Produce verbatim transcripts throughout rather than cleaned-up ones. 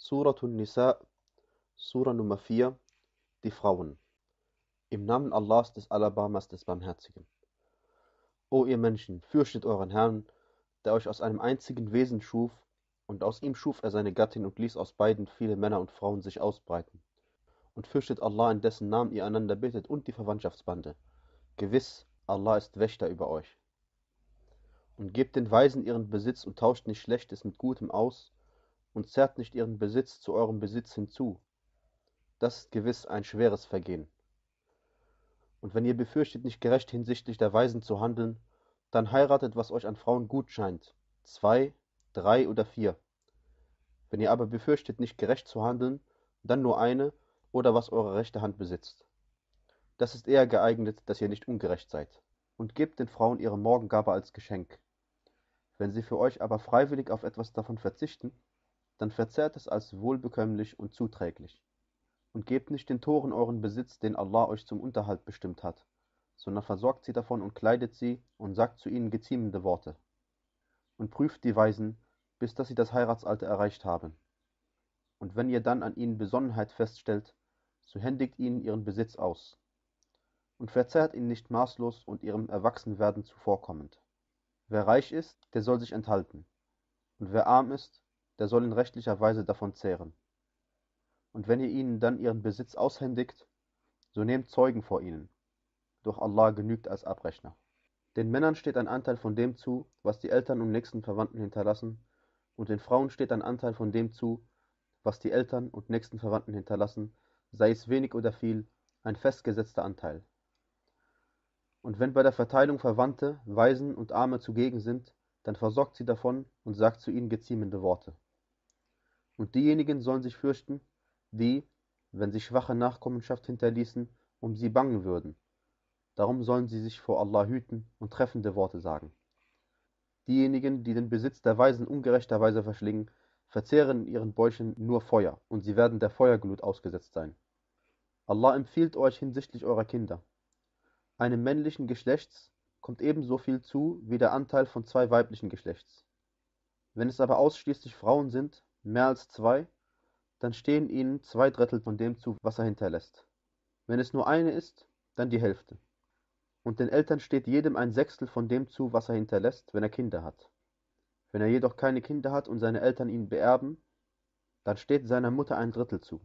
Suratun Nisa, Sura Nummer vier, die Frauen. Im Namen Allahs, des Alabamas, des Barmherzigen. O ihr Menschen, fürchtet euren Herrn, der euch aus einem einzigen Wesen schuf, und aus ihm schuf er seine Gattin und ließ aus beiden viele Männer und Frauen sich ausbreiten. Und fürchtet Allah, in dessen Namen ihr einander bittet, und die Verwandtschaftsbande. Gewiss, Allah ist Wächter über euch. Und gebt den Weisen ihren Besitz und tauscht nicht Schlechtes mit Gutem aus, und zerrt nicht ihren Besitz zu eurem Besitz hinzu. Das ist gewiss ein schweres Vergehen. Und wenn ihr befürchtet, nicht gerecht hinsichtlich der Weisen zu handeln, dann heiratet, was euch an Frauen gut scheint, zwei, drei oder vier. Wenn ihr aber befürchtet, nicht gerecht zu handeln, dann nur eine oder was eure rechte Hand besitzt. Das ist eher geeignet, dass ihr nicht ungerecht seid. Und gebt den Frauen ihre Morgengabe als Geschenk. Wenn sie für euch aber freiwillig auf etwas davon verzichten, dann verzehrt es als wohlbekömmlich und zuträglich. Und gebt nicht den Toren euren Besitz, den Allah euch zum Unterhalt bestimmt hat, sondern versorgt sie davon und kleidet sie und sagt zu ihnen geziemende Worte. Und prüft die Weisen, bis dass sie das Heiratsalter erreicht haben. Und wenn ihr dann an ihnen Besonnenheit feststellt, so händigt ihnen ihren Besitz aus. Und verzehrt ihn nicht maßlos und ihrem Erwachsenwerden zuvorkommend. Wer reich ist, der soll sich enthalten. Und wer arm ist, der soll in rechtlicher Weise davon zehren. Und wenn ihr ihnen dann ihren Besitz aushändigt, so nehmt Zeugen vor ihnen. Doch Allah genügt als Abrechner. Den Männern steht ein Anteil von dem zu, was die Eltern und nächsten Verwandten hinterlassen, und den Frauen steht ein Anteil von dem zu, was die Eltern und nächsten Verwandten hinterlassen, sei es wenig oder viel, ein festgesetzter Anteil. Und wenn bei der Verteilung Verwandte, Waisen und Arme zugegen sind, dann versorgt sie davon und sagt zu ihnen geziemende Worte. Und diejenigen sollen sich fürchten, die, wenn sie schwache Nachkommenschaft hinterließen, um sie bangen würden. Darum sollen sie sich vor Allah hüten und treffende Worte sagen. Diejenigen, die den Besitz der Weisen ungerechterweise verschlingen, verzehren in ihren Bäuchen nur Feuer, und sie werden der Feuerglut ausgesetzt sein. Allah empfiehlt euch hinsichtlich eurer Kinder. Einem männlichen Geschlechts kommt ebenso viel zu wie der Anteil von zwei weiblichen Geschlechts. Wenn es aber ausschließlich Frauen sind, mehr als zwei, dann stehen ihnen zwei Drittel von dem zu, was er hinterlässt. Wenn es nur eine ist, dann die Hälfte. Und den Eltern steht jedem ein Sechstel von dem zu, was er hinterlässt, wenn er Kinder hat. Wenn er jedoch keine Kinder hat und seine Eltern ihn beerben, dann steht seiner Mutter ein Drittel zu.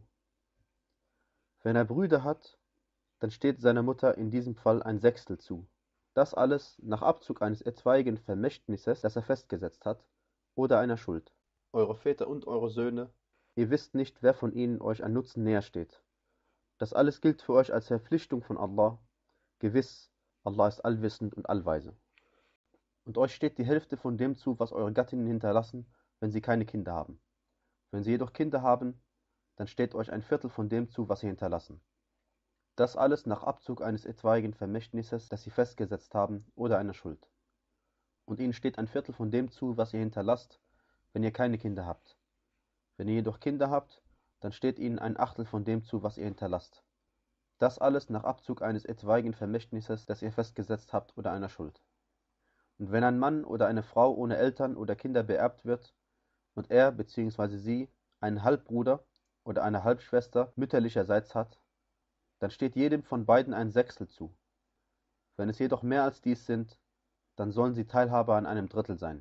Wenn er Brüder hat, dann steht seiner Mutter in diesem Fall ein Sechstel zu. Das alles nach Abzug eines etwaigen Vermächtnisses, das er festgesetzt hat, oder einer Schuld. Eure Väter und eure Söhne, ihr wisst nicht, wer von ihnen euch an Nutzen näher steht. Das alles gilt für euch als Verpflichtung von Allah. Gewiss, Allah ist allwissend und allweise. Und euch steht die Hälfte von dem zu, was eure Gattinnen hinterlassen, wenn sie keine Kinder haben. Wenn sie jedoch Kinder haben, dann steht euch ein Viertel von dem zu, was sie hinterlassen. Das alles nach Abzug eines etwaigen Vermächtnisses, das sie festgesetzt haben, oder einer Schuld. Und ihnen steht ein Viertel von dem zu, was ihr hinterlasst, wenn ihr keine Kinder habt. Wenn ihr jedoch Kinder habt, dann steht ihnen ein Achtel von dem zu, was ihr hinterlasst. Das alles nach Abzug eines etwaigen Vermächtnisses, das ihr festgesetzt habt, oder einer Schuld. Und wenn ein Mann oder eine Frau ohne Eltern oder Kinder beerbt wird, und er bzw. sie einen Halbbruder oder eine Halbschwester mütterlicherseits hat, dann steht jedem von beiden ein Sechstel zu. Wenn es jedoch mehr als dies sind, dann sollen sie Teilhaber an einem Drittel sein.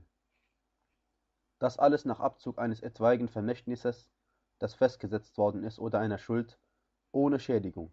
Das alles nach Abzug eines etwaigen Vermächtnisses, das festgesetzt worden ist, oder einer Schuld, ohne Schädigung.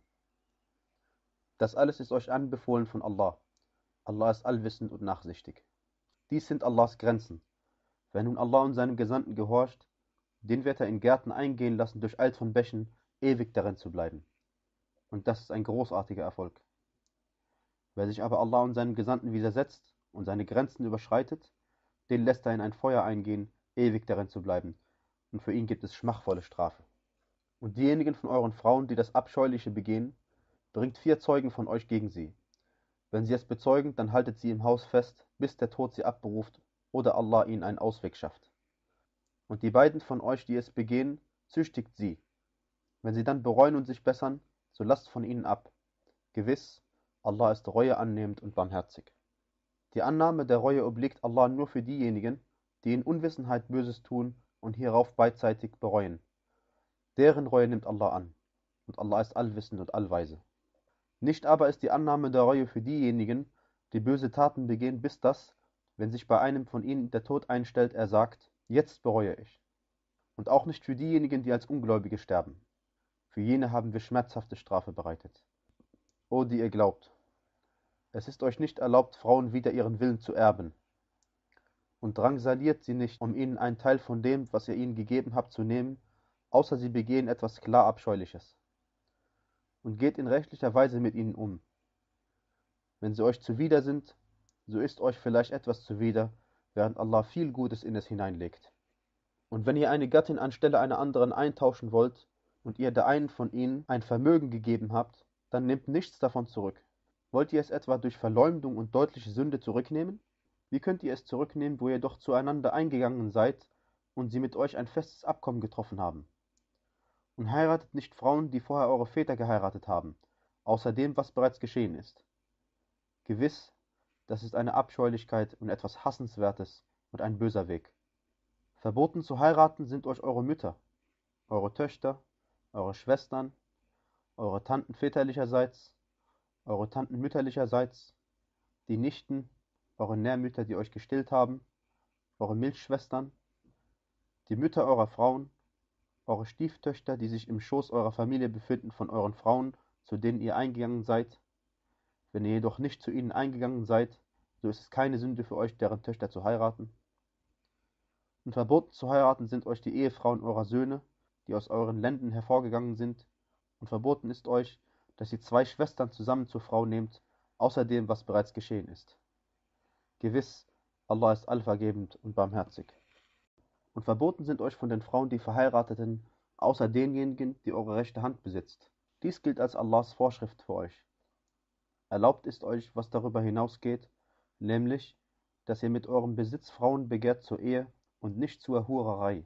Das alles ist euch anbefohlen von Allah. Allah ist allwissend und nachsichtig. Dies sind Allahs Grenzen. Wer nun Allah und seinem Gesandten gehorcht, den wird er in Gärten eingehen lassen durch Eid von Bächen, ewig darin zu bleiben. Und das ist ein großartiger Erfolg. Wer sich aber Allah und seinem Gesandten widersetzt und seine Grenzen überschreitet, den lässt er in ein Feuer eingehen, ewig darin zu bleiben. Und für ihn gibt es schmachvolle Strafe. Und diejenigen von euren Frauen, die das Abscheuliche begehen, bringt vier Zeugen von euch gegen sie. Wenn sie es bezeugen, dann haltet sie im Haus fest, bis der Tod sie abberuft oder Allah ihnen einen Ausweg schafft. Und die beiden von euch, die es begehen, züchtigt sie. Wenn sie dann bereuen und sich bessern, so lasst von ihnen ab. Gewiss, Allah ist Reue annehmend und barmherzig. Die Annahme der Reue obliegt Allah nur für diejenigen, die in Unwissenheit Böses tun und hierauf beidseitig bereuen. Deren Reue nimmt Allah an, und Allah ist allwissend und allweise. Nicht aber ist die Annahme der Reue für diejenigen, die böse Taten begehen, bis dass, wenn sich bei einem von ihnen der Tod einstellt, er sagt: Jetzt bereue ich. Und auch nicht für diejenigen, die als Ungläubige sterben. Für jene haben wir schmerzhafte Strafe bereitet. O, die ihr glaubt, es ist euch nicht erlaubt, Frauen wider ihren Willen zu erben. Und drangsaliert sie nicht, um ihnen einen Teil von dem, was ihr ihnen gegeben habt, zu nehmen, außer sie begehen etwas klar Abscheuliches. Und geht in rechtlicher Weise mit ihnen um. Wenn sie euch zuwider sind, so ist euch vielleicht etwas zuwider, während Allah viel Gutes in es hineinlegt. Und wenn ihr eine Gattin anstelle einer anderen eintauschen wollt und ihr der einen von ihnen ein Vermögen gegeben habt, dann nehmt nichts davon zurück. Wollt ihr es etwa durch Verleumdung und deutliche Sünde zurücknehmen? Wie könnt ihr es zurücknehmen, wo ihr doch zueinander eingegangen seid und sie mit euch ein festes Abkommen getroffen haben? Und heiratet nicht Frauen, die vorher eure Väter geheiratet haben, außer dem, was bereits geschehen ist. Gewiss, das ist eine Abscheulichkeit und etwas Hassenswertes und ein böser Weg. Verboten zu heiraten sind euch eure Mütter, eure Töchter, eure Schwestern, eure Tanten väterlicherseits, eure Tanten mütterlicherseits, die Nichten, eure Nährmütter, die euch gestillt haben, eure Milchschwestern, die Mütter eurer Frauen, eure Stieftöchter, die sich im Schoß eurer Familie befinden von euren Frauen, zu denen ihr eingegangen seid. Wenn ihr jedoch nicht zu ihnen eingegangen seid, so ist es keine Sünde für euch, deren Töchter zu heiraten. Und verboten zu heiraten sind euch die Ehefrauen eurer Söhne, die aus euren Lenden hervorgegangen sind, und verboten ist euch, dass ihr zwei Schwestern zusammen zur Frau nehmt, außer dem, was bereits geschehen ist. Gewiss, Allah ist allvergebend und barmherzig. Und verboten sind euch von den Frauen die Verheirateten, außer denjenigen, die eure rechte Hand besitzt. Dies gilt als Allahs Vorschrift für euch. Erlaubt ist euch, was darüber hinausgeht, nämlich, dass ihr mit eurem Besitz Frauen begehrt zur Ehe und nicht zur Hurerei.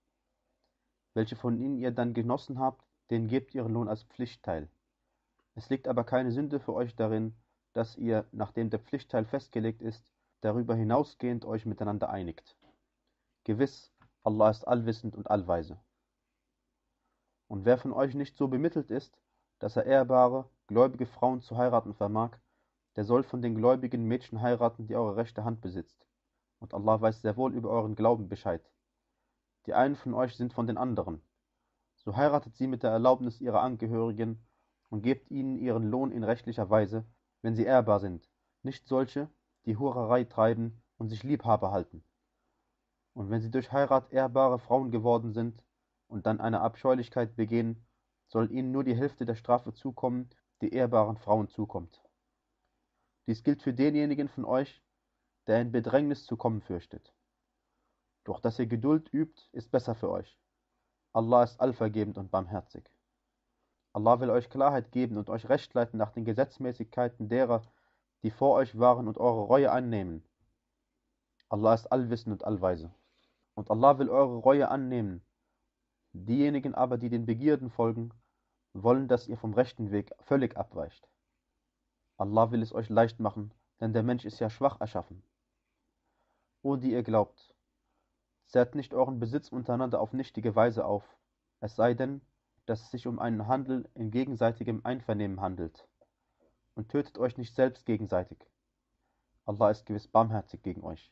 Welche von ihnen ihr dann genossen habt, denen gebt ihren Lohn als Pflichtteil. Es liegt aber keine Sünde für euch darin, dass ihr, nachdem der Pflichtteil festgelegt ist, darüber hinausgehend euch miteinander einigt. Gewiss, Allah ist allwissend und allweise. Und wer von euch nicht so bemittelt ist, dass er ehrbare, gläubige Frauen zu heiraten vermag, der soll von den gläubigen Mädchen heiraten, die eure rechte Hand besitzt. Und Allah weiß sehr wohl über euren Glauben Bescheid. Die einen von euch sind von den anderen. So heiratet sie mit der Erlaubnis ihrer Angehörigen und gebt ihnen ihren Lohn in rechtlicher Weise, wenn sie ehrbar sind, nicht solche, die Hurerei treiben und sich Liebhaber halten. Und wenn sie durch Heirat ehrbare Frauen geworden sind und dann eine Abscheulichkeit begehen, soll ihnen nur die Hälfte der Strafe zukommen, die ehrbaren Frauen zukommt. Dies gilt für denjenigen von euch, der in Bedrängnis zu kommen fürchtet. Doch dass ihr Geduld übt, ist besser für euch. Allah ist allvergebend und barmherzig. Allah will euch Klarheit geben und euch Recht leiten nach den Gesetzmäßigkeiten derer, die vor euch waren und eure Reue annehmen. Allah ist allwissend und allweise. Und Allah will eure Reue annehmen. Diejenigen aber, die den Begierden folgen, wollen, dass ihr vom rechten Weg völlig abweicht. Allah will es euch leicht machen, denn der Mensch ist ja schwach erschaffen. O, die ihr glaubt, zehrt nicht euren Besitz untereinander auf nichtige Weise auf, es sei denn, dass es sich um einen Handel in gegenseitigem Einvernehmen handelt. Und tötet euch nicht selbst gegenseitig. Allah ist gewiss barmherzig gegen euch.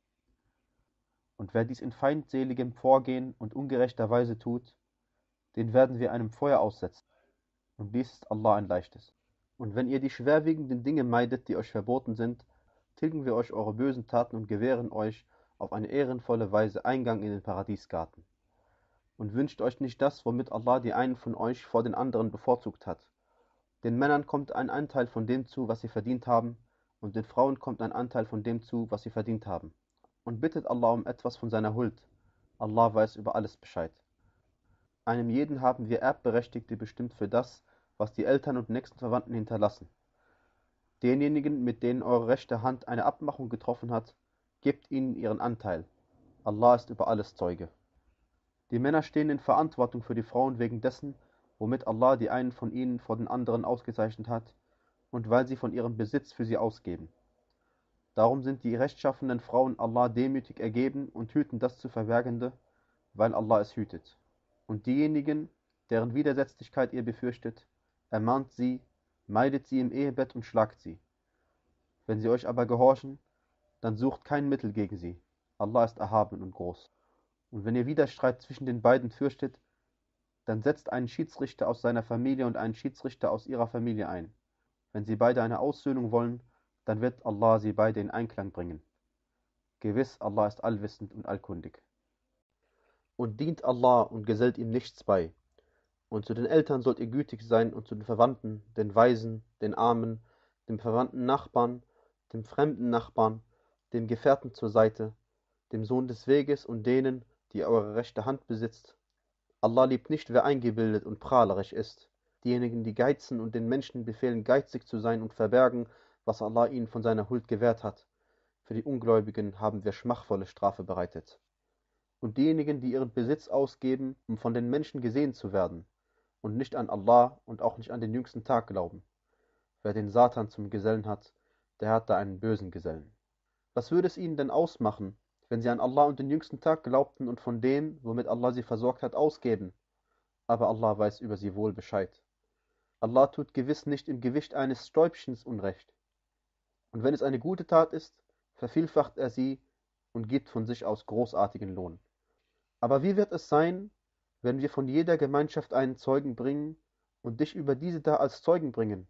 Und wer dies in feindseligem Vorgehen und ungerechter Weise tut, den werden wir einem Feuer aussetzen. Und dies ist Allah ein leichtes. Und wenn ihr die schwerwiegenden Dinge meidet, die euch verboten sind, tilgen wir euch eure bösen Taten und gewähren euch auf eine ehrenvolle Weise Eingang in den Paradiesgarten. Und wünscht euch nicht das, womit Allah die einen von euch vor den anderen bevorzugt hat. Den Männern kommt ein Anteil von dem zu, was sie verdient haben, und den Frauen kommt ein Anteil von dem zu, was sie verdient haben. Und bittet Allah um etwas von seiner Huld. Allah weiß über alles Bescheid. Einem jeden haben wir Erbberechtigte bestimmt für das, was die Eltern und nächsten Verwandten hinterlassen. Denjenigen, mit denen eure rechte Hand eine Abmachung getroffen hat, gebt ihnen ihren Anteil. Allah ist über alles Zeuge. Die Männer stehen in Verantwortung für die Frauen wegen dessen, womit Allah die einen von ihnen vor den anderen ausgezeichnet hat, und weil sie von ihrem Besitz für sie ausgeben. Darum sind die rechtschaffenen Frauen Allah demütig ergeben und hüten das zu Verbergende, weil Allah es hütet. Und diejenigen, deren Widersetzlichkeit ihr befürchtet, ermahnt sie, meidet sie im Ehebett und schlagt sie. Wenn sie euch aber gehorchen, dann sucht kein Mittel gegen sie. Allah ist erhaben und groß. Und wenn ihr Widerstreit zwischen den beiden fürchtet, dann setzt einen Schiedsrichter aus seiner Familie und einen Schiedsrichter aus ihrer Familie ein. Wenn sie beide eine Aussöhnung wollen, dann wird Allah sie beide in Einklang bringen. Gewiss, Allah ist allwissend und allkundig. Und dient Allah und gesellt ihm nichts bei. Und zu den Eltern sollt ihr gütig sein und zu den Verwandten, den Waisen, den Armen, dem verwandten Nachbarn, dem fremden Nachbarn, dem Gefährten zur Seite, dem Sohn des Weges und denen, die eure rechte Hand besitzt. Allah liebt nicht, wer eingebildet und prahlerisch ist. Diejenigen, die geizen und den Menschen befehlen, geizig zu sein und verbergen, was Allah ihnen von seiner Huld gewährt hat. Für die Ungläubigen haben wir schmachvolle Strafe bereitet. Und diejenigen, die ihren Besitz ausgeben, um von den Menschen gesehen zu werden, und nicht an Allah und auch nicht an den jüngsten Tag glauben. Wer den Satan zum Gesellen hat, der hat da einen bösen Gesellen. Was würde es ihnen denn ausmachen, wenn sie an Allah und den jüngsten Tag glaubten und von dem, womit Allah sie versorgt hat, ausgeben? Aber Allah weiß über sie wohl Bescheid. Allah tut gewiss nicht im Gewicht eines Stäubchens Unrecht. Und wenn es eine gute Tat ist, vervielfacht er sie und gibt von sich aus großartigen Lohn. Aber wie wird es sein, wenn wir von jeder Gemeinschaft einen Zeugen bringen und dich über diese da als Zeugen bringen?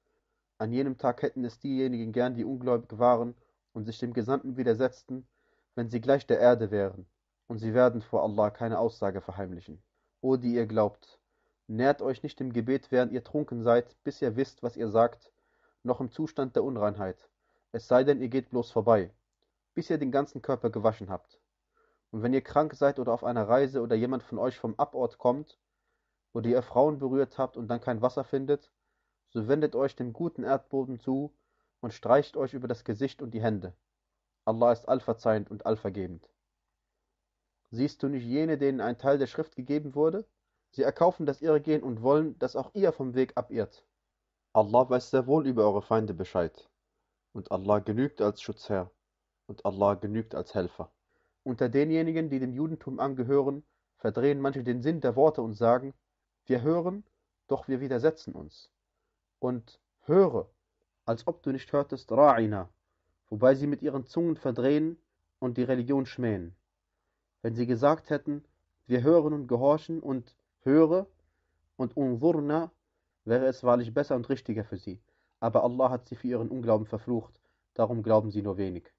An jenem Tag hätten es diejenigen gern, die ungläubig waren und sich dem Gesandten widersetzten, wenn sie gleich der Erde wären, und sie werden vor Allah keine Aussage verheimlichen. O, die ihr glaubt, nährt euch nicht im Gebet, während ihr trunken seid, bis ihr wisst, was ihr sagt, noch im Zustand der Unreinheit, es sei denn, ihr geht bloß vorbei, bis ihr den ganzen Körper gewaschen habt. Und wenn ihr krank seid oder auf einer Reise oder jemand von euch vom Abort kommt, oder ihr Frauen berührt habt und dann kein Wasser findet, so wendet euch dem guten Erdboden zu und streicht euch über das Gesicht und die Hände. Allah ist allverzeihend und allvergebend. Siehst du nicht jene, denen ein Teil der Schrift gegeben wurde? Sie erkaufen das Irrgehen und wollen, dass auch ihr vom Weg abirrt. Allah weiß sehr wohl über eure Feinde Bescheid. Und Allah genügt als Schutzherr. Und Allah genügt als Helfer. Unter denjenigen, die dem Judentum angehören, verdrehen manche den Sinn der Worte und sagen, wir hören, doch wir widersetzen uns. Und höre, als ob du nicht hörtest, Ra'ina, wobei sie mit ihren Zungen verdrehen und die Religion schmähen. Wenn sie gesagt hätten, wir hören und gehorchen und höre und unzurna, wäre es wahrlich besser und richtiger für sie. Aber Allah hat sie für ihren Unglauben verflucht, darum glauben sie nur wenig.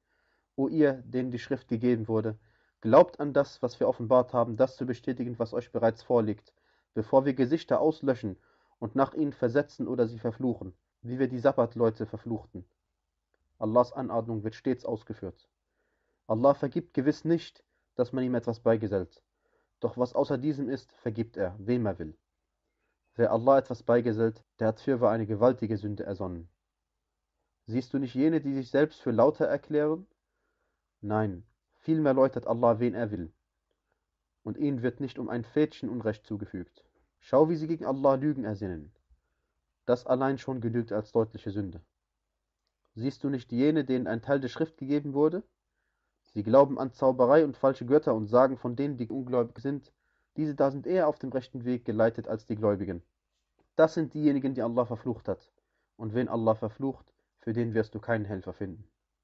O ihr, denen die Schrift gegeben wurde, glaubt an das, was wir offenbart haben, das zu bestätigen, was euch bereits vorliegt, bevor wir Gesichter auslöschen und nach ihnen versetzen oder sie verfluchen, wie wir die Sabbat-Leute verfluchten. Allahs Anordnung wird stets ausgeführt. Allah vergibt gewiss nicht, dass man ihm etwas beigesellt. Doch was außer diesem ist, vergibt er, wem er will. Wer Allah etwas beigesellt, der hat fürwahr eine gewaltige Sünde ersonnen. Siehst du nicht jene, die sich selbst für lauter erklären? Nein, vielmehr läutert Allah, wen er will. Und ihnen wird nicht um ein Fädchen Unrecht zugefügt. Schau, wie sie gegen Allah Lügen ersinnen. Das allein schon genügt als deutliche Sünde. Siehst du nicht jene, denen ein Teil der Schrift gegeben wurde? Sie glauben an Zauberei und falsche Götter und sagen von denen, die ungläubig sind, diese da sind eher auf dem rechten Weg geleitet als die Gläubigen. Das sind diejenigen, die Allah verflucht hat. Und wen Allah verflucht, für den wirst du keinen Helfer finden.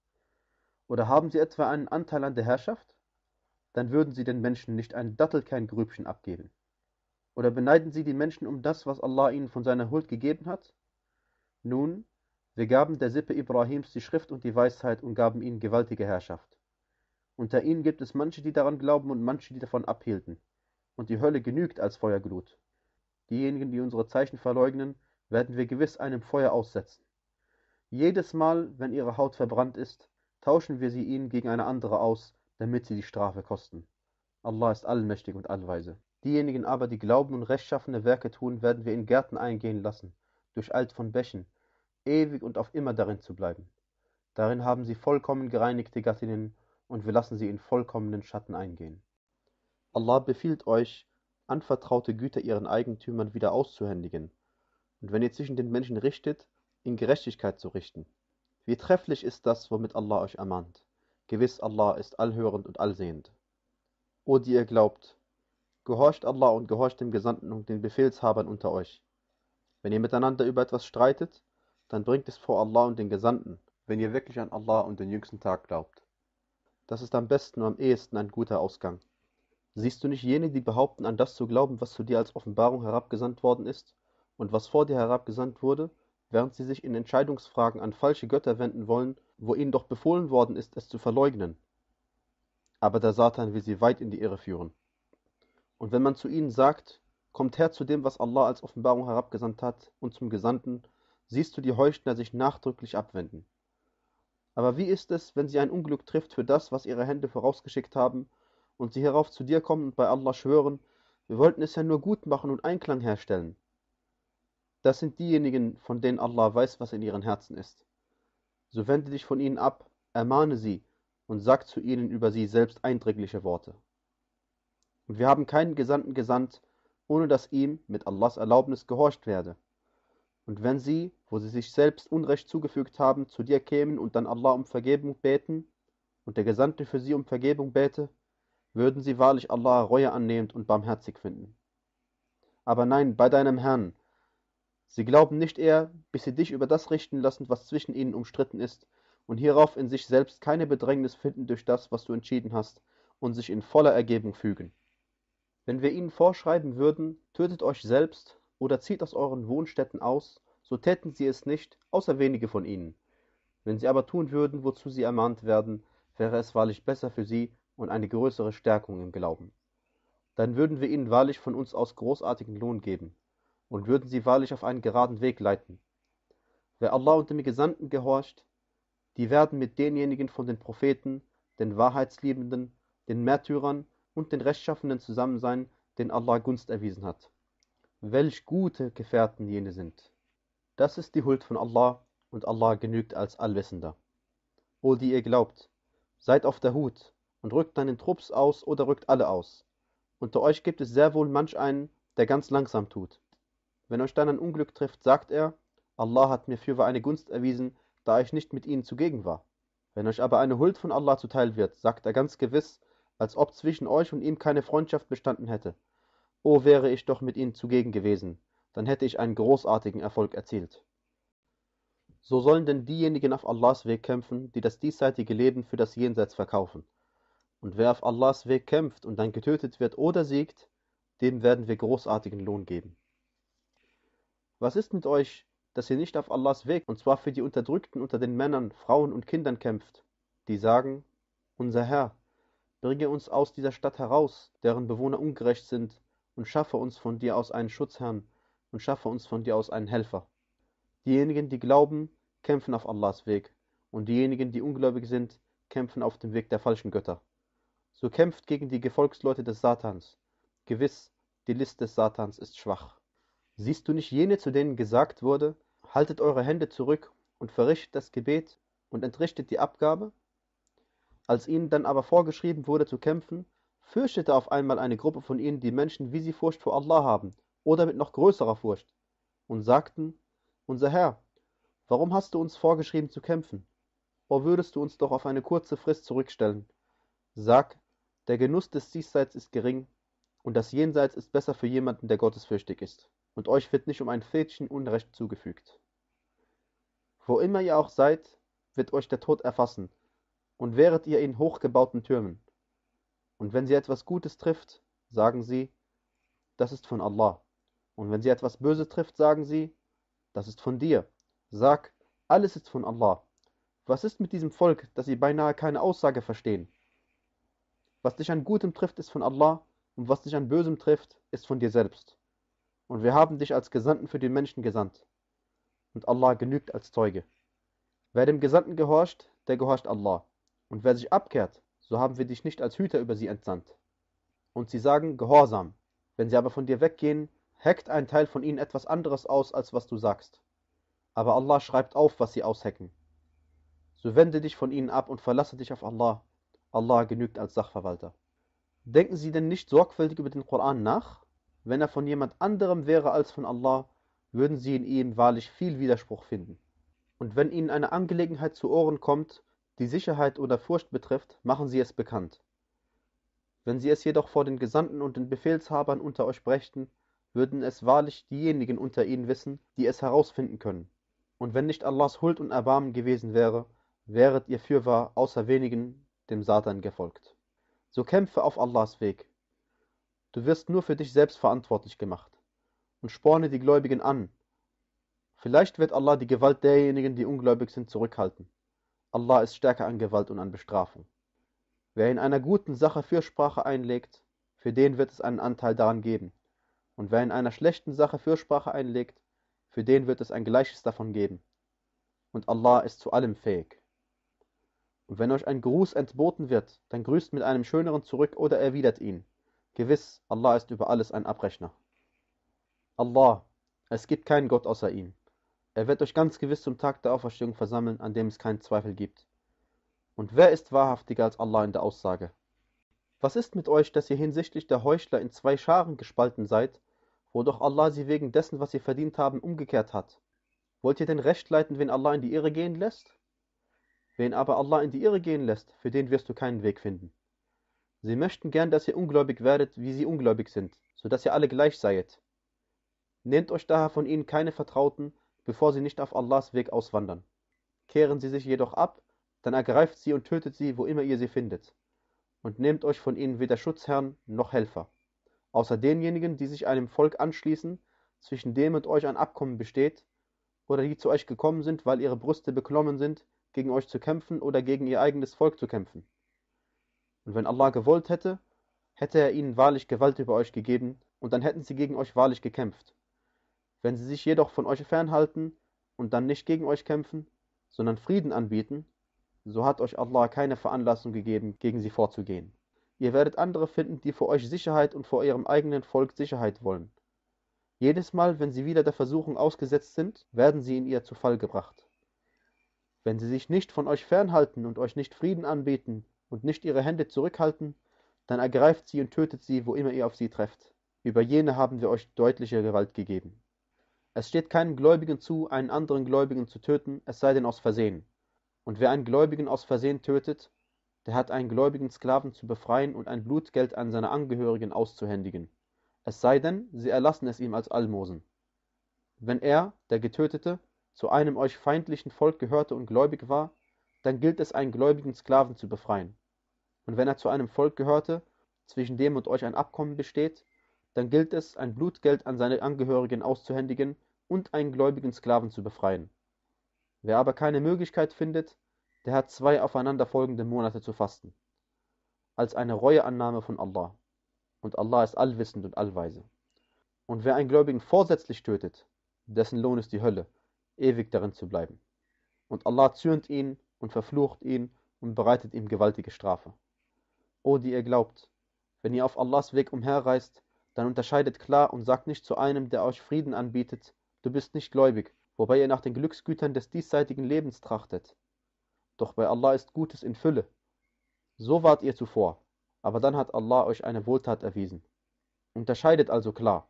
Oder haben sie etwa einen Anteil an der Herrschaft? Dann würden sie den Menschen nicht ein Dattelkerngrübchen abgeben. Oder beneiden sie die Menschen um das, was Allah ihnen von seiner Huld gegeben hat? Nun, wir gaben der Sippe Ibrahims die Schrift und die Weisheit und gaben ihnen gewaltige Herrschaft. Unter ihnen gibt es manche, die daran glauben und manche, die davon abhielten. Und die Hölle genügt als Feuerglut. Diejenigen, die unsere Zeichen verleugnen, werden wir gewiss einem Feuer aussetzen. Jedes Mal, wenn ihre Haut verbrannt ist, tauschen wir sie ihnen gegen eine andere aus, damit sie die Strafe kosten. Allah ist allmächtig und allweise. Diejenigen aber, die glauben und rechtschaffene Werke tun, werden wir in Gärten eingehen lassen, durcheilt von Bächen, ewig und auf immer darin zu bleiben. Darin haben sie vollkommen gereinigte Gattinnen, und wir lassen sie in vollkommenen Schatten eingehen. Allah befiehlt euch, anvertraute Güter ihren Eigentümern wieder auszuhändigen, und wenn ihr zwischen den Menschen richtet, in Gerechtigkeit zu richten. Wie trefflich ist das, womit Allah euch ermahnt. Gewiss, Allah ist allhörend und allsehend. O, die ihr glaubt, Gehorcht Allah und gehorcht dem Gesandten und den Befehlshabern unter euch. Wenn ihr miteinander über etwas streitet, dann bringt es vor Allah und den Gesandten, wenn ihr wirklich an Allah und den jüngsten Tag glaubt. Das ist am besten und am ehesten ein guter Ausgang. Siehst du nicht jene, die behaupten, an das zu glauben, was zu dir als Offenbarung herabgesandt worden ist und was vor dir herabgesandt wurde, während sie sich in Entscheidungsfragen an falsche Götter wenden wollen, wo ihnen doch befohlen worden ist, es zu verleugnen? Aber der Satan will sie weit in die Irre führen. Und wenn man zu ihnen sagt, kommt her zu dem, was Allah als Offenbarung herabgesandt hat, und zum Gesandten, siehst du die Heuchler sich nachdrücklich abwenden. Aber wie ist es, wenn sie ein Unglück trifft für das, was ihre Hände vorausgeschickt haben, und sie hierauf zu dir kommen und bei Allah schwören, wir wollten es ja nur gut machen und Einklang herstellen? Das sind diejenigen, von denen Allah weiß, was in ihren Herzen ist. So wende dich von ihnen ab, ermahne sie und sag zu ihnen über sie selbst eindringliche Worte. Und wir haben keinen Gesandten gesandt, ohne dass ihm mit Allahs Erlaubnis gehorcht werde. Und wenn sie, wo sie sich selbst Unrecht zugefügt haben, zu dir kämen und dann Allah um Vergebung bäten, und der Gesandte für sie um Vergebung bäte, würden sie wahrlich Allah Reue annehmend und barmherzig finden. Aber nein, bei deinem Herrn, sie glauben nicht eher, bis sie dich über das richten lassen, was zwischen ihnen umstritten ist, und hierauf in sich selbst keine Bedrängnis finden durch das, was du entschieden hast, und sich in voller Ergebung fügen. Wenn wir ihnen vorschreiben würden, tötet euch selbst oder zieht aus euren Wohnstätten aus, so täten sie es nicht, außer wenige von ihnen. Wenn sie aber tun würden, wozu sie ermahnt werden, wäre es wahrlich besser für sie und eine größere Stärkung im Glauben. Dann würden wir ihnen wahrlich von uns aus großartigen Lohn geben und würden sie wahrlich auf einen geraden Weg leiten. Wer Allah und dem Gesandten gehorcht, die werden mit denjenigen von den Propheten, den Wahrheitsliebenden, den Märtyrern und den Rechtschaffenen zusammen sein, denen Allah Gunst erwiesen hat. Welch gute Gefährten jene sind! Das ist die Huld von Allah, und Allah genügt als Allwissender. O die ihr glaubt, seid auf der Hut und rückt dann in Trupps aus oder rückt alle aus. Unter euch gibt es sehr wohl manch einen, der ganz langsam tut. Wenn euch dann ein Unglück trifft, sagt er, Allah hat mir fürwahr eine Gunst erwiesen, da ich nicht mit ihnen zugegen war. Wenn euch aber eine Huld von Allah zuteil wird, sagt er ganz gewiss, als ob zwischen euch und ihm keine Freundschaft bestanden hätte. O wäre ich doch mit ihnen zugegen gewesen, dann hätte ich einen großartigen Erfolg erzielt. So sollen denn diejenigen auf Allahs Weg kämpfen, die das diesseitige Leben für das Jenseits verkaufen. Und wer auf Allahs Weg kämpft und dann getötet wird oder siegt, dem werden wir großartigen Lohn geben. Was ist mit euch, dass ihr nicht auf Allahs Weg, und zwar für die Unterdrückten unter den Männern, Frauen und Kindern kämpft, die sagen, unser Herr, bringe uns aus dieser Stadt heraus, deren Bewohner ungerecht sind, und schaffe uns von dir aus einen Schutzherrn, und schaffe uns von dir aus einen Helfer. Diejenigen, die glauben, kämpfen auf Allahs Weg, und diejenigen, die ungläubig sind, kämpfen auf dem Weg der falschen Götter. So kämpft gegen die Gefolgsleute des Satans. Gewiss, die List des Satans ist schwach. Siehst du nicht jene, zu denen gesagt wurde, haltet eure Hände zurück und verrichtet das Gebet und entrichtet die Abgabe? Als ihnen dann aber vorgeschrieben wurde zu kämpfen, fürchtete auf einmal eine Gruppe von ihnen die Menschen, wie sie Furcht vor Allah haben, oder mit noch größerer Furcht, und sagten, unser Herr, warum hast du uns vorgeschrieben zu kämpfen? O würdest du uns doch auf eine kurze Frist zurückstellen. Sag, der Genuss des Diesseits ist gering, und das Jenseits ist besser für jemanden, der gottesfürchtig ist, und euch wird nicht um ein Fädchen Unrecht zugefügt. Wo immer ihr auch seid, wird euch der Tod erfassen, und wäret ihr in hochgebauten Türmen. Und wenn sie etwas Gutes trifft, sagen sie, das ist von Allah. Und wenn sie etwas Böses trifft, sagen sie, das ist von dir. Sag, alles ist von Allah. Was ist mit diesem Volk, dass sie beinahe keine Aussage verstehen? Was dich an Gutem trifft, ist von Allah, und was dich an Bösem trifft, ist von dir selbst. Und wir haben dich als Gesandten für die Menschen gesandt. Und Allah genügt als Zeuge. Wer dem Gesandten gehorcht, der gehorcht Allah. Und wer sich abkehrt, so haben wir dich nicht als Hüter über sie entsandt. Und sie sagen Gehorsam. Wenn sie aber von dir weggehen, heckt ein Teil von ihnen etwas anderes aus, als was du sagst. Aber Allah schreibt auf, was sie aushecken. So wende dich von ihnen ab und verlasse dich auf Allah. Allah genügt als Sachverwalter. Denken sie denn nicht sorgfältig über den Koran nach? Wenn er von jemand anderem wäre als von Allah, würden sie in ihm wahrlich viel Widerspruch finden. Und wenn ihnen eine Angelegenheit zu Ohren kommt, die Sicherheit oder Furcht betrifft, machen sie es bekannt. Wenn sie es jedoch vor den Gesandten und den Befehlshabern unter euch brächten, würden es wahrlich diejenigen unter ihnen wissen, die es herausfinden können. Und wenn nicht Allahs Huld und Erbarmen gewesen wäre, wäret ihr fürwahr außer wenigen dem Satan gefolgt. So kämpfe auf Allahs Weg. Du wirst nur für dich selbst verantwortlich gemacht. Und sporne die Gläubigen an. Vielleicht wird Allah die Gewalt derjenigen, die ungläubig sind, zurückhalten. Allah ist stärker an Gewalt und an Bestrafung. Wer in einer guten Sache Fürsprache einlegt, für den wird es einen Anteil daran geben. Und wer in einer schlechten Sache Fürsprache einlegt, für den wird es ein Gleiches davon geben. Und Allah ist zu allem fähig. Und wenn euch ein Gruß entboten wird, dann grüßt mit einem schöneren zurück oder erwidert ihn. Gewiss, Allah ist über alles ein Abrechner. Allah, es gibt keinen Gott außer ihm. Er wird euch ganz gewiss zum Tag der Auferstehung versammeln, an dem es keinen Zweifel gibt. Und wer ist wahrhaftiger als Allah in der Aussage? Was ist mit euch, dass ihr hinsichtlich der Heuchler in zwei Scharen gespalten seid, wo doch Allah sie wegen dessen, was sie verdient haben, umgekehrt hat? Wollt ihr denn Recht leiten, wen Allah in die Irre gehen lässt? Wen aber Allah in die Irre gehen lässt, für den wirst du keinen Weg finden. Sie möchten gern, dass ihr ungläubig werdet, wie sie ungläubig sind, so dass ihr alle gleich seiet. Nehmt euch daher von ihnen keine Vertrauten, bevor sie nicht auf Allahs Weg auswandern. Kehren sie sich jedoch ab, dann ergreift sie und tötet sie, wo immer ihr sie findet. Und nehmt euch von ihnen weder Schutzherrn noch Helfer, außer denjenigen, die sich einem Volk anschließen, zwischen dem und euch ein Abkommen besteht, oder die zu euch gekommen sind, weil ihre Brüste beklommen sind, gegen euch zu kämpfen oder gegen ihr eigenes Volk zu kämpfen. Und wenn Allah gewollt hätte, hätte er ihnen wahrlich Gewalt über euch gegeben, und dann hätten sie gegen euch wahrlich gekämpft. Wenn sie sich jedoch von euch fernhalten und dann nicht gegen euch kämpfen, sondern Frieden anbieten, so hat euch Allah keine Veranlassung gegeben, gegen sie vorzugehen. Ihr werdet andere finden, die vor euch Sicherheit und vor ihrem eigenen Volk Sicherheit wollen. Jedes Mal, wenn sie wieder der Versuchung ausgesetzt sind, werden sie in ihr zu Fall gebracht. Wenn sie sich nicht von euch fernhalten und euch nicht Frieden anbieten und nicht ihre Hände zurückhalten, dann ergreift sie und tötet sie, wo immer ihr auf sie trefft. Über jene haben wir euch deutliche Gewalt gegeben. Es steht keinem Gläubigen zu, einen anderen Gläubigen zu töten, es sei denn aus Versehen. Und wer einen Gläubigen aus Versehen tötet, der hat einen gläubigen Sklaven zu befreien und ein Blutgeld an seine Angehörigen auszuhändigen. Es sei denn, sie erlassen es ihm als Almosen. Wenn er, der Getötete, zu einem euch feindlichen Volk gehörte und gläubig war, dann gilt es, einen gläubigen Sklaven zu befreien. Und wenn er zu einem Volk gehörte, zwischen dem und euch ein Abkommen besteht, dann gilt es, ein Blutgeld an seine Angehörigen auszuhändigen und einen gläubigen Sklaven zu befreien. Wer aber keine Möglichkeit findet, der hat zwei aufeinanderfolgende Monate zu fasten, als eine Reueannahme von Allah. Und Allah ist allwissend und allweise. Und wer einen Gläubigen vorsätzlich tötet, dessen Lohn ist die Hölle, ewig darin zu bleiben. Und Allah zürnt ihn und verflucht ihn und bereitet ihm gewaltige Strafe. O, die ihr glaubt, wenn ihr auf Allahs Weg umherreist, dann unterscheidet klar und sagt nicht zu einem, der euch Frieden anbietet, du bist nicht gläubig, wobei ihr nach den Glücksgütern des diesseitigen Lebens trachtet. Doch bei Allah ist Gutes in Fülle. So wart ihr zuvor, aber dann hat Allah euch eine Wohltat erwiesen. Unterscheidet also klar.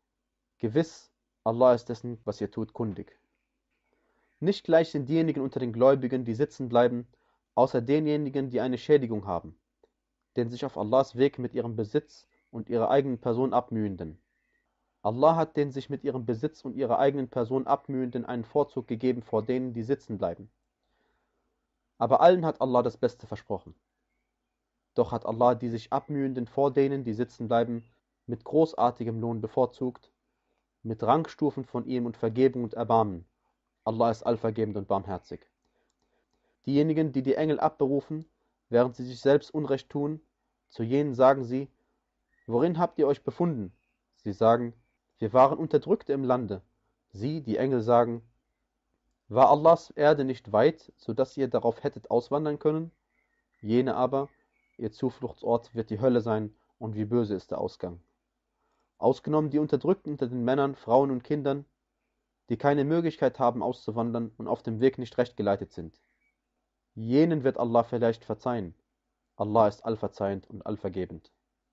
Gewiss, Allah ist dessen, was ihr tut, kundig. Nicht gleich sind diejenigen unter den Gläubigen, die sitzen bleiben, außer denjenigen, die eine Schädigung haben, den sich auf Allahs Weg mit ihrem Besitz und ihrer eigenen Person abmühenden. Allah hat den sich mit ihrem Besitz und ihrer eigenen Person abmühenden einen Vorzug gegeben vor denen, die sitzen bleiben. Aber allen hat Allah das Beste versprochen. Doch hat Allah die sich abmühenden vor denen, die sitzen bleiben, mit großartigem Lohn bevorzugt, mit Rangstufen von ihm und Vergebung und Erbarmen. Allah ist allvergebend und barmherzig. Diejenigen, die die Engel abberufen, während sie sich selbst Unrecht tun, zu jenen sagen sie, worin habt ihr euch befunden? Sie sagen, wir waren Unterdrückte im Lande. Sie, die Engel, sagen, war Allahs Erde nicht weit, so dass ihr darauf hättet auswandern können? Jene aber, ihr Zufluchtsort wird die Hölle sein, und wie böse ist der Ausgang. Ausgenommen die Unterdrückten unter den Männern, Frauen und Kindern, die keine Möglichkeit haben auszuwandern und auf dem Weg nicht recht geleitet sind. Jenen wird Allah vielleicht verzeihen. Allah ist allverzeihend und allvergebend.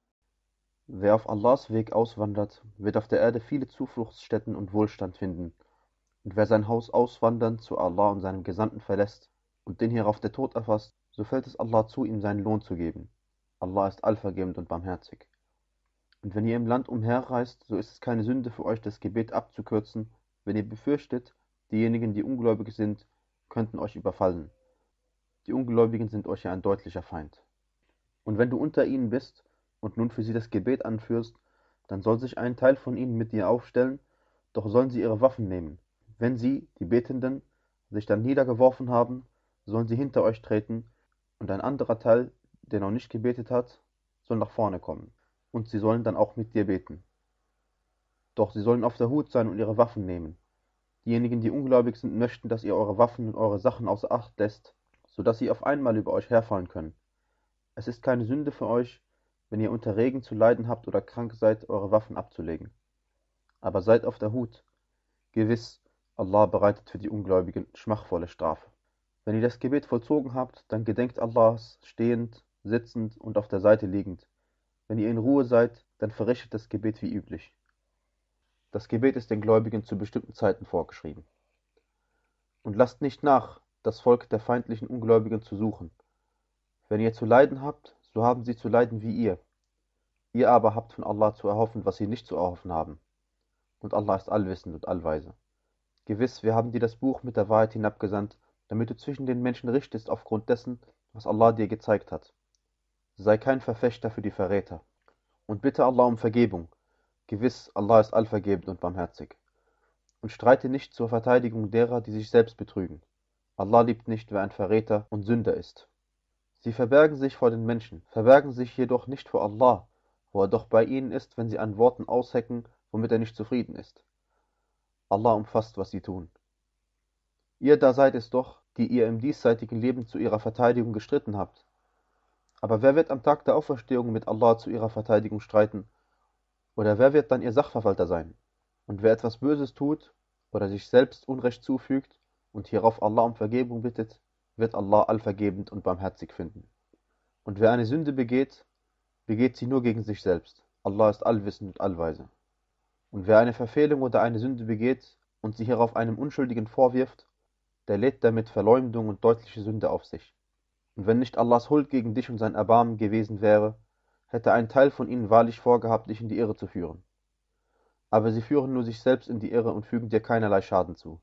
Wer auf Allahs Weg auswandert, wird auf der Erde viele Zufluchtsstätten und Wohlstand finden. Und wer sein Haus auswandern zu Allah und seinem Gesandten verlässt und den hierauf der Tod erfasst, so fällt es Allah zu, ihm seinen Lohn zu geben. Allah ist allvergebend und barmherzig. Und wenn ihr im Land umherreist, so ist es keine Sünde für euch, das Gebet abzukürzen, wenn ihr befürchtet, diejenigen, die ungläubig sind, könnten euch überfallen. Die Ungläubigen sind euch ja ein deutlicher Feind. Und wenn du unter ihnen bist und nun für sie das Gebet anführst, dann soll sich ein Teil von ihnen mit dir aufstellen, doch sollen sie ihre Waffen nehmen. Wenn sie, die Betenden, sich dann niedergeworfen haben, sollen sie hinter euch treten, und ein anderer Teil, der noch nicht gebetet hat, soll nach vorne kommen, und sie sollen dann auch mit dir beten. Doch sie sollen auf der Hut sein und ihre Waffen nehmen. Diejenigen, die ungläubig sind, möchten, dass ihr eure Waffen und eure Sachen außer Acht lässt, so dass sie auf einmal über euch herfallen können. Es ist keine Sünde für euch, wenn ihr unter Regen zu leiden habt oder krank seid, eure Waffen abzulegen. Aber seid auf der Hut. Gewiss, Allah bereitet für die Ungläubigen schmachvolle Strafe. Wenn ihr das Gebet vollzogen habt, dann gedenkt Allahs stehend, sitzend und auf der Seite liegend. Wenn ihr in Ruhe seid, dann verrichtet das Gebet wie üblich. Das Gebet ist den Gläubigen zu bestimmten Zeiten vorgeschrieben. Und lasst nicht nach, das Volk der feindlichen Ungläubigen zu suchen. Wenn ihr zu leiden habt, so haben sie zu leiden wie ihr. Ihr aber habt von Allah zu erhoffen, was sie nicht zu erhoffen haben. Und Allah ist allwissend und allweise. Gewiss, wir haben dir das Buch mit der Wahrheit hinabgesandt, damit du zwischen den Menschen richtest aufgrund dessen, was Allah dir gezeigt hat. Sei kein Verfechter für die Verräter. Und bitte Allah um Vergebung. Gewiss, Allah ist allvergebend und barmherzig. Und streite nicht zur Verteidigung derer, die sich selbst betrügen. Allah liebt nicht, wer ein Verräter und Sünder ist. Sie verbergen sich vor den Menschen, verbergen sich jedoch nicht vor Allah, wo er doch bei ihnen ist, wenn sie an Worten aushecken, womit er nicht zufrieden ist. Allah umfasst, was sie tun. Ihr da seid es doch, die ihr im diesseitigen Leben zu ihrer Verteidigung gestritten habt. Aber wer wird am Tag der Auferstehung mit Allah zu ihrer Verteidigung streiten? Oder wer wird dann ihr Sachverwalter sein? Und wer etwas Böses tut oder sich selbst Unrecht zufügt und hierauf Allah um Vergebung bittet, wird Allah allvergebend und barmherzig finden. Und wer eine Sünde begeht, begeht sie nur gegen sich selbst. Allah ist allwissend und allweise. Und wer eine Verfehlung oder eine Sünde begeht und sie hierauf einem Unschuldigen vorwirft, der lädt damit Verleumdung und deutliche Sünde auf sich. Und wenn nicht Allahs Huld gegen dich und sein Erbarmen gewesen wäre, hätte ein Teil von ihnen wahrlich vorgehabt, dich in die Irre zu führen. Aber sie führen nur sich selbst in die Irre und fügen dir keinerlei Schaden zu.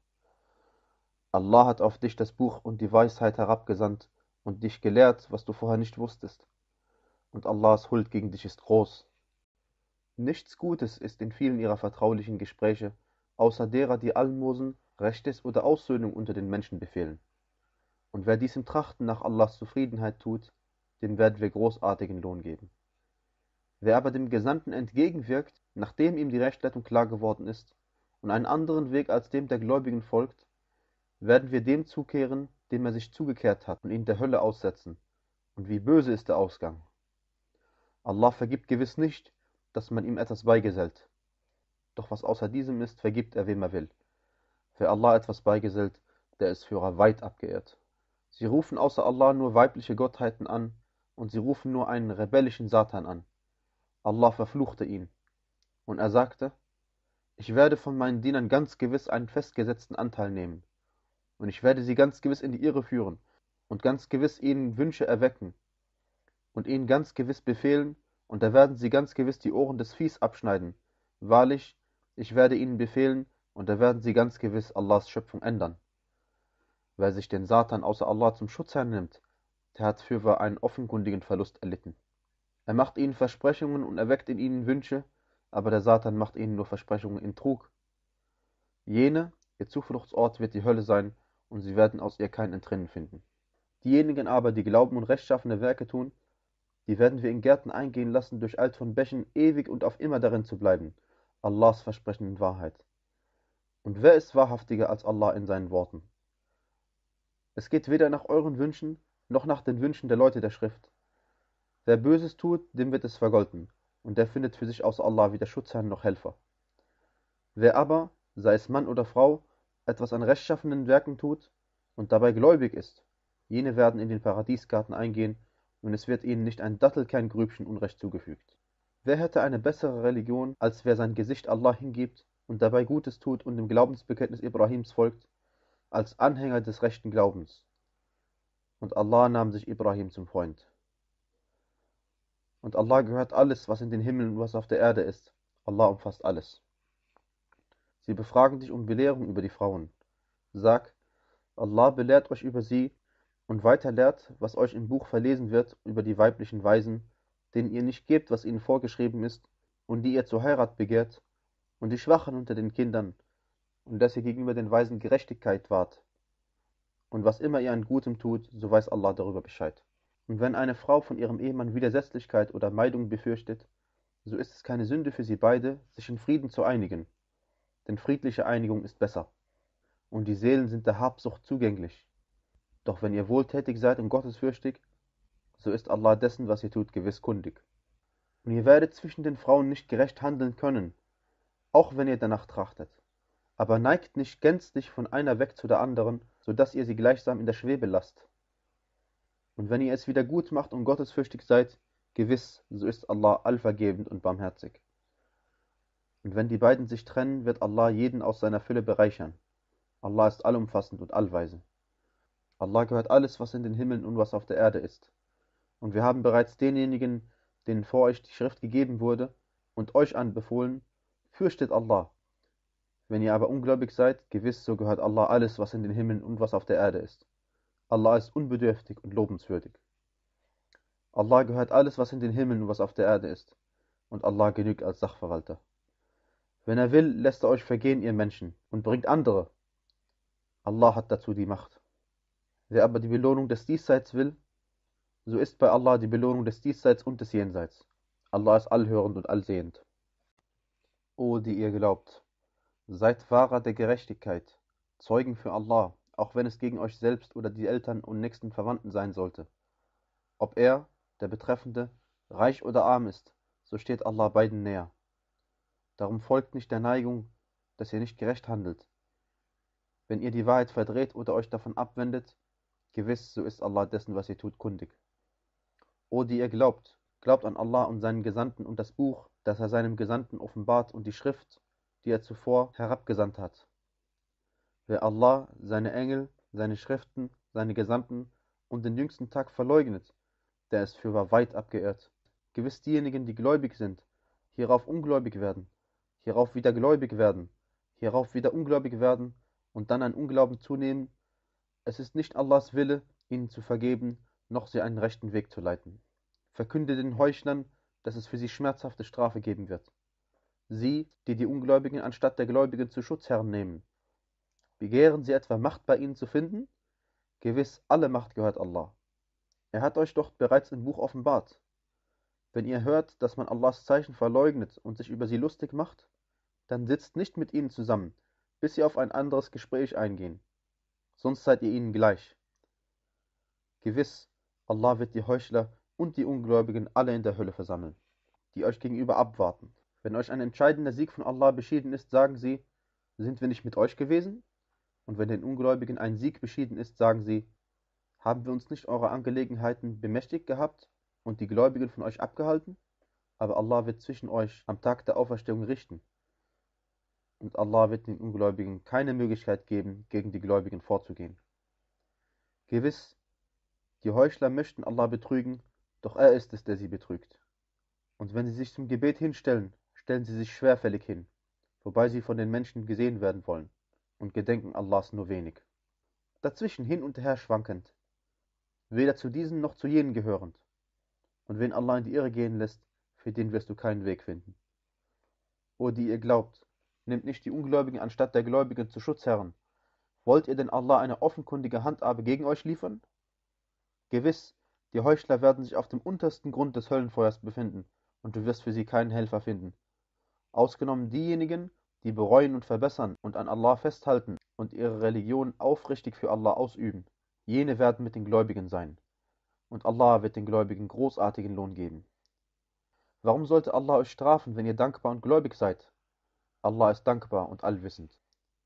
Allah hat auf dich das Buch und die Weisheit herabgesandt und dich gelehrt, was du vorher nicht wusstest. Und Allahs Huld gegen dich ist groß. Nichts Gutes ist in vielen ihrer vertraulichen Gespräche, außer derer, die Almosen, Rechtes oder Aussöhnung unter den Menschen befehlen. Und wer dies im Trachten nach Allahs Zufriedenheit tut, dem werden wir großartigen Lohn geben. Wer aber dem Gesandten entgegenwirkt, nachdem ihm die Rechtleitung klar geworden ist, und einen anderen Weg als dem der Gläubigen folgt, werden wir dem zukehren, dem er sich zugekehrt hat, und ihn der Hölle aussetzen. Und wie böse ist der Ausgang. Allah vergibt gewiss nicht, dass man ihm etwas beigesellt. Doch was außer diesem ist, vergibt er, wem er will. Wer Allah etwas beigesellt, der ist Führer weit abgeehrt. Sie rufen außer Allah nur weibliche Gottheiten an, und sie rufen nur einen rebellischen Satan an. Allah verfluchte ihn. Und er sagte, ich werde von meinen Dienern ganz gewiss einen festgesetzten Anteil nehmen. Und ich werde sie ganz gewiss in die Irre führen und ganz gewiss ihnen Wünsche erwecken und ihnen ganz gewiss befehlen, und da werden sie ganz gewiss die Ohren des Viehs abschneiden. Wahrlich, ich werde ihnen befehlen, und da werden sie ganz gewiss Allahs Schöpfung ändern. Wer sich den Satan außer Allah zum Schutzherrn nimmt, der hat fürwahr einen offenkundigen Verlust erlitten. Er macht ihnen Versprechungen und erweckt in ihnen Wünsche, aber der Satan macht ihnen nur Versprechungen in Trug. Jene, ihr Zufluchtsort wird die Hölle sein, und sie werden aus ihr kein Entrinnen finden. Diejenigen aber, die glauben und rechtschaffene Werke tun, die werden wir in Gärten eingehen lassen, durcheilt von Bächen, ewig und auf immer darin zu bleiben. Allahs Versprechen in Wahrheit. Und wer ist wahrhaftiger als Allah in seinen Worten? Es geht weder nach euren Wünschen, noch nach den Wünschen der Leute der Schrift. Wer Böses tut, dem wird es vergolten, und der findet für sich außer Allah weder Schutzherrn noch Helfer. Wer aber, sei es Mann oder Frau, etwas an rechtschaffenen Werken tut und dabei gläubig ist, jene werden in den Paradiesgarten eingehen, und es wird ihnen nicht ein Dattelkerngrübchen Unrecht zugefügt. Wer hätte eine bessere Religion, als wer sein Gesicht Allah hingibt und dabei Gutes tut und dem Glaubensbekenntnis Ibrahims folgt, als Anhänger des rechten Glaubens? Und Allah nahm sich Ibrahim zum Freund. Und Allah gehört alles, was in den Himmeln und was auf der Erde ist. Allah umfasst alles. Sie befragen dich um Belehrung über die Frauen. Sag, Allah belehrt euch über sie und weiter lehrt, was euch im Buch verlesen wird über die weiblichen Waisen, denen ihr nicht gebt, was ihnen vorgeschrieben ist, und die ihr zur Heirat begehrt, und die Schwachen unter den Kindern, und dass ihr gegenüber den Weisen Gerechtigkeit wahrt. Und was immer ihr an Gutem tut, so weiß Allah darüber Bescheid. Und wenn eine Frau von ihrem Ehemann Widersetzlichkeit oder Meidung befürchtet, so ist es keine Sünde für sie beide, sich in Frieden zu einigen, denn friedliche Einigung ist besser. Und die Seelen sind der Habsucht zugänglich. Doch wenn ihr wohltätig seid und gottesfürchtig, so ist Allah dessen, was ihr tut, gewiss kundig. Und ihr werdet zwischen den Frauen nicht gerecht handeln können, auch wenn ihr danach trachtet. Aber neigt nicht gänzlich von einer weg zu der anderen, so dass ihr sie gleichsam in der Schwebe lasst. Und wenn ihr es wieder gut macht und gottesfürchtig seid, gewiss, so ist Allah allvergebend und barmherzig. Und wenn die beiden sich trennen, wird Allah jeden aus seiner Fülle bereichern. Allah ist allumfassend und allweise. Allah gehört alles, was in den Himmeln und was auf der Erde ist. Und wir haben bereits denjenigen, denen vor euch die Schrift gegeben wurde, und euch anbefohlen, fürchtet Allah. Wenn ihr aber ungläubig seid, gewiss, so gehört Allah alles, was in den Himmeln und was auf der Erde ist. Allah ist unbedürftig und lobenswürdig. Allah gehört alles, was in den Himmeln und was auf der Erde ist. Und Allah genügt als Sachverwalter. Wenn er will, lässt er euch vergehen, ihr Menschen, und bringt andere. Allah hat dazu die Macht. Wer aber die Belohnung des Diesseits will, so ist bei Allah die Belohnung des Diesseits und des Jenseits. Allah ist allhörend und allsehend. O, die ihr glaubt, seid Fahrer der Gerechtigkeit, Zeugen für Allah, auch wenn es gegen euch selbst oder die Eltern und nächsten Verwandten sein sollte. Ob er, der Betreffende, reich oder arm ist, so steht Allah beiden näher. Darum folgt nicht der Neigung, dass ihr nicht gerecht handelt. Wenn ihr die Wahrheit verdreht oder euch davon abwendet, gewiss, so ist Allah dessen, was ihr tut, kundig. O, die ihr glaubt, glaubt an Allah und seinen Gesandten und das Buch, das er seinem Gesandten offenbart, und die Schrift, die er zuvor herabgesandt hat. Wer Allah, seine Engel, seine Schriften, seine Gesandten und den jüngsten Tag verleugnet, der ist fürwahr weit abgeirrt. Gewiss diejenigen, die gläubig sind, hierauf ungläubig werden, hierauf wieder gläubig werden, hierauf wieder ungläubig werden und dann an Unglauben zunehmen, es ist nicht Allahs Wille, ihnen zu vergeben, noch sie einen rechten Weg zu leiten. Verkünde den Heuchlern, dass es für sie schmerzhafte Strafe geben wird. Sie, die die Ungläubigen anstatt der Gläubigen zu Schutzherren nehmen. Begehren sie etwa Macht bei ihnen zu finden? Gewiss, alle Macht gehört Allah. Er hat euch doch bereits im Buch offenbart. Wenn ihr hört, dass man Allahs Zeichen verleugnet und sich über sie lustig macht, dann sitzt nicht mit ihnen zusammen, bis sie auf ein anderes Gespräch eingehen. Sonst seid ihr ihnen gleich. Gewiss, Allah wird die Heuchler und die Ungläubigen alle in der Hölle versammeln, die euch gegenüber abwarten. Wenn euch ein entscheidender Sieg von Allah beschieden ist, sagen sie, sind wir nicht mit euch gewesen? Und wenn den Ungläubigen ein Sieg beschieden ist, sagen sie, haben wir uns nicht eurer Angelegenheiten bemächtigt gehabt und die Gläubigen von euch abgehalten? Aber Allah wird zwischen euch am Tag der Auferstehung richten. Und Allah wird den Ungläubigen keine Möglichkeit geben, gegen die Gläubigen vorzugehen. Gewiss, die Heuchler möchten Allah betrügen, doch er ist es, der sie betrügt. Und wenn sie sich zum Gebet hinstellen, stellen sie sich schwerfällig hin, wobei sie von den Menschen gesehen werden wollen und gedenken Allahs nur wenig. Dazwischen hin und her schwankend, weder zu diesen noch zu jenen gehörend. Und wen Allah in die Irre gehen lässt, für den wirst du keinen Weg finden. O, die ihr glaubt, nehmt nicht die Ungläubigen anstatt der Gläubigen zu Schutzherren. Wollt ihr denn Allah eine offenkundige Handhabe gegen euch liefern? Gewiss, die Heuchler werden sich auf dem untersten Grund des Höllenfeuers befinden, und du wirst für sie keinen Helfer finden. Ausgenommen diejenigen, die bereuen und verbessern und an Allah festhalten und ihre Religion aufrichtig für Allah ausüben. Jene werden mit den Gläubigen sein. Und Allah wird den Gläubigen großartigen Lohn geben. Warum sollte Allah euch strafen, wenn ihr dankbar und gläubig seid? Allah ist dankbar und allwissend.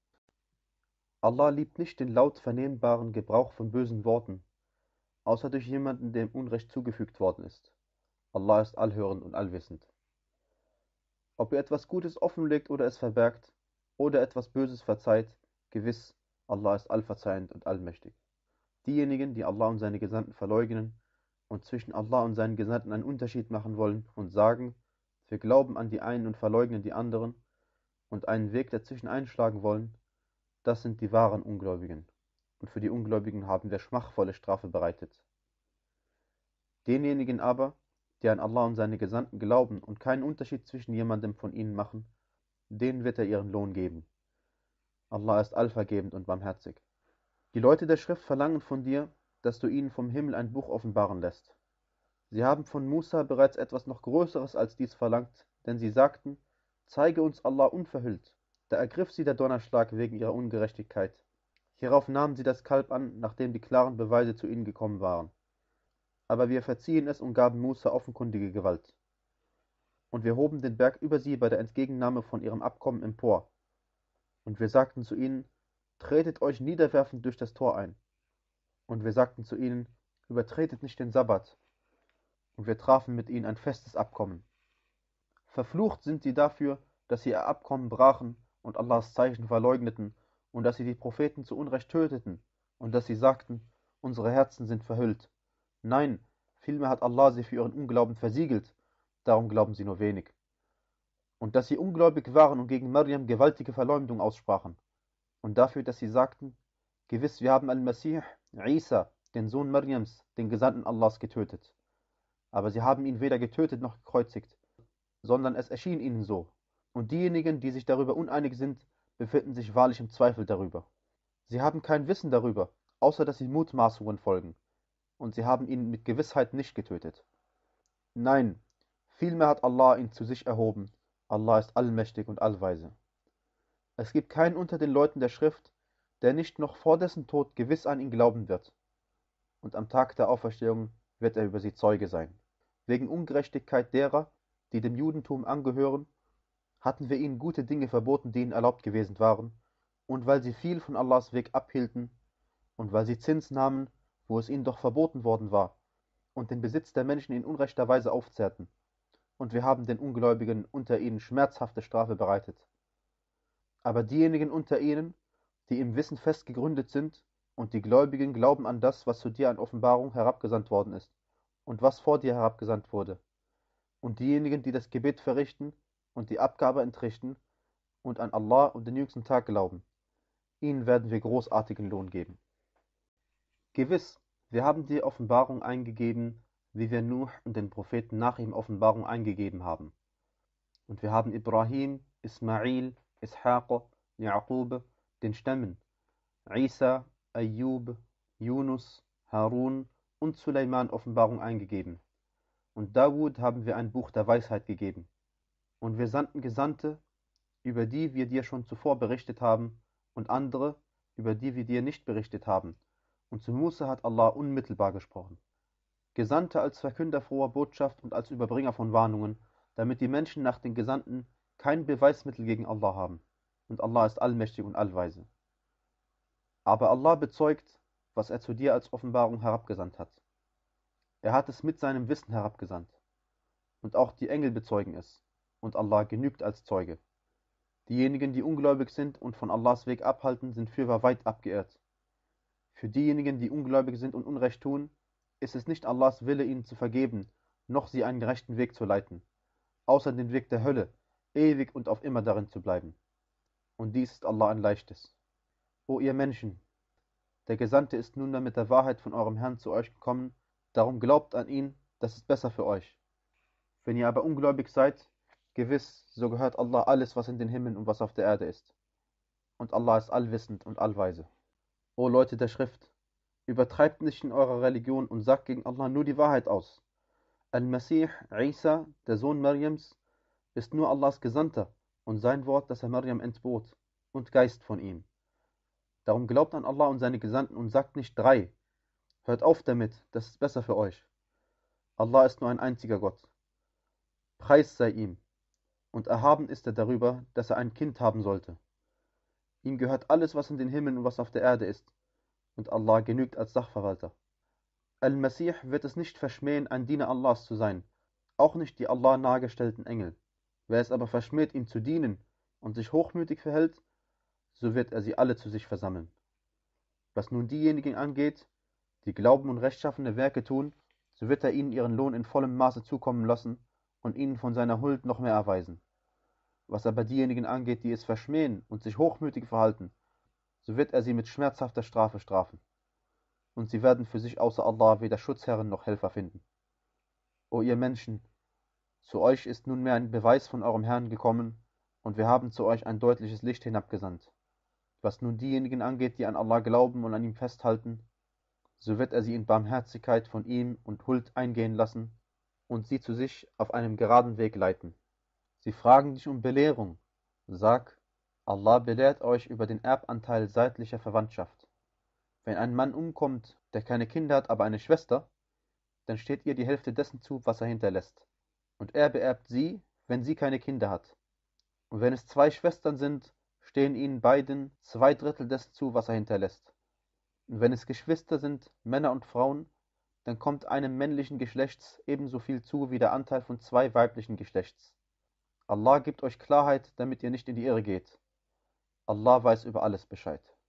Allah liebt nicht den laut vernehmbaren Gebrauch von bösen Worten, außer durch jemanden, dem Unrecht zugefügt worden ist. Allah ist allhörend und allwissend. Ob ihr etwas Gutes offenlegt oder es verbergt, oder etwas Böses verzeiht, gewiss, Allah ist allverzeihend und allmächtig. Diejenigen, die Allah und seine Gesandten verleugnen und zwischen Allah und seinen Gesandten einen Unterschied machen wollen und sagen, wir glauben an die einen und verleugnen die anderen und einen Weg dazwischen einschlagen wollen, das sind die wahren Ungläubigen. Und für die Ungläubigen haben wir schmachvolle Strafe bereitet. Denjenigen aber, die an Allah und seine Gesandten glauben und keinen Unterschied zwischen jemandem von ihnen machen, denen wird er ihren Lohn geben. Allah ist allvergebend und barmherzig. Die Leute der Schrift verlangen von dir, dass du ihnen vom Himmel ein Buch offenbaren lässt. Sie haben von Musa bereits etwas noch Größeres als dies verlangt, denn sie sagten, zeige uns Allah unverhüllt. Da ergriff sie der Donnerschlag wegen ihrer Ungerechtigkeit. Hierauf nahmen sie das Kalb an, nachdem die klaren Beweise zu ihnen gekommen waren. Aber wir verziehen es und gaben Musa offenkundige Gewalt. Und wir hoben den Berg über sie bei der Entgegennahme von ihrem Abkommen empor. Und wir sagten zu ihnen, tretet euch niederwerfend durch das Tor ein. Und wir sagten zu ihnen, übertretet nicht den Sabbat. Und wir trafen mit ihnen ein festes Abkommen. Verflucht sind sie dafür, dass sie ihr Abkommen brachen und Allahs Zeichen verleugneten und dass sie die Propheten zu Unrecht töteten und dass sie sagten, unsere Herzen sind verhüllt. Nein, vielmehr hat Allah sie für ihren Unglauben versiegelt, darum glauben sie nur wenig. Und dass sie ungläubig waren und gegen Maryam gewaltige Verleumdung aussprachen. Und dafür, dass sie sagten, gewiss, wir haben Al-Masih, Isa, den Sohn Maryams, den Gesandten Allahs, getötet. Aber sie haben ihn weder getötet noch gekreuzigt, sondern es erschien ihnen so. Und diejenigen, die sich darüber uneinig sind, befinden sich wahrlich im Zweifel darüber. Sie haben kein Wissen darüber, außer dass sie Mutmaßungen folgen. Und sie haben ihn mit Gewissheit nicht getötet. Nein, vielmehr hat Allah ihn zu sich erhoben. Allah ist allmächtig und allweise. Es gibt keinen unter den Leuten der Schrift, der nicht noch vor dessen Tod gewiss an ihn glauben wird. Und am Tag der Auferstehung wird er über sie Zeuge sein. Wegen Ungerechtigkeit derer, die dem Judentum angehören, hatten wir ihnen gute Dinge verboten, die ihnen erlaubt gewesen waren, und weil sie viel von Allahs Weg abhielten, und weil sie Zins nahmen, wo es ihnen doch verboten worden war, und den Besitz der Menschen in unrechter Weise aufzehrten. Und wir haben den Ungläubigen unter ihnen schmerzhafte Strafe bereitet. Aber diejenigen unter ihnen, die im Wissen fest gegründet sind, und die Gläubigen glauben an das, was zu dir an Offenbarung herabgesandt worden ist, und was vor dir herabgesandt wurde. Und diejenigen, die das Gebet verrichten und die Abgabe entrichten und an Allah und den jüngsten Tag glauben, ihnen werden wir großartigen Lohn geben. Gewiss, wir haben dir Offenbarung eingegeben, wie wir Nuh und den Propheten nach ihm Offenbarung eingegeben haben. Und wir haben Ibrahim, Ismail, Ishaq, Jaqub, den Stämmen, Isa, Ayyub, Yunus, Harun und Suleiman Offenbarung eingegeben. Und Dawud haben wir ein Buch der Weisheit gegeben. Und wir sandten Gesandte, über die wir dir schon zuvor berichtet haben, und andere, über die wir dir nicht berichtet haben. Und zu Musa hat Allah unmittelbar gesprochen. Gesandte als Verkünder froher Botschaft und als Überbringer von Warnungen, damit die Menschen nach den Gesandten kein Beweismittel gegen Allah haben. Und Allah ist allmächtig und allweise. Aber Allah bezeugt, was er zu dir als Offenbarung herabgesandt hat. Er hat es mit seinem Wissen herabgesandt. Und auch die Engel bezeugen es. Und Allah genügt als Zeuge. Diejenigen, die ungläubig sind und von Allahs Weg abhalten, sind fürwahr weit abgeirrt. Für diejenigen, die ungläubig sind und Unrecht tun, ist es nicht Allahs Wille, ihnen zu vergeben, noch sie einen gerechten Weg zu leiten, außer den Weg der Hölle, ewig und auf immer darin zu bleiben. Und dies ist Allah ein Leichtes. O ihr Menschen, der Gesandte ist nunmehr mit der Wahrheit von eurem Herrn zu euch gekommen, darum glaubt an ihn, das ist besser für euch. Wenn ihr aber ungläubig seid, gewiss, so gehört Allah alles, was in den Himmeln und was auf der Erde ist. Und Allah ist allwissend und allweise. O Leute der Schrift, übertreibt nicht in eurer Religion und sagt gegen Allah nur die Wahrheit aus. Al-Masih, Isa, der Sohn Maryams, ist nur Allahs Gesandter und sein Wort, das er Maryam entbot, und Geist von ihm. Darum glaubt an Allah und seine Gesandten und sagt nicht drei. Hört auf damit, das ist besser für euch. Allah ist nur ein einziger Gott. Preis sei ihm, und erhaben ist er darüber, dass er ein Kind haben sollte. Ihm gehört alles, was in den Himmeln und was auf der Erde ist, und Allah genügt als Sachverwalter. Al-Masih wird es nicht verschmähen, ein Diener Allahs zu sein, auch nicht die Allah nahegestellten Engel. Wer es aber verschmäht, ihm zu dienen und sich hochmütig verhält, so wird er sie alle zu sich versammeln. Was nun diejenigen angeht, die glauben und rechtschaffene Werke tun, so wird er ihnen ihren Lohn in vollem Maße zukommen lassen und ihnen von seiner Huld noch mehr erweisen. Was aber diejenigen angeht, die es verschmähen und sich hochmütig verhalten, so wird er sie mit schmerzhafter Strafe strafen. Und sie werden für sich außer Allah weder Schutzherren noch Helfer finden. O ihr Menschen, zu euch ist nunmehr ein Beweis von eurem Herrn gekommen, und wir haben zu euch ein deutliches Licht hinabgesandt. Was nun diejenigen angeht, die an Allah glauben und an ihm festhalten, so wird er sie in Barmherzigkeit von ihm und Huld eingehen lassen und sie zu sich auf einem geraden Weg leiten. Sie fragen dich um Belehrung. Sag, Allah belehrt euch über den Erbanteil seitlicher Verwandtschaft. Wenn ein Mann umkommt, der keine Kinder hat, aber eine Schwester, dann steht ihr die Hälfte dessen zu, was er hinterlässt. Und er beerbt sie, wenn sie keine Kinder hat. Und wenn es zwei Schwestern sind, stehen ihnen beiden zwei Drittel dessen zu, was er hinterlässt. Und wenn es Geschwister sind, Männer und Frauen, dann kommt einem männlichen Geschlechts ebenso viel zu wie der Anteil von zwei weiblichen Geschlechts. Allah gibt euch Klarheit, damit ihr nicht in die Irre geht. Allah weiß über alles Bescheid.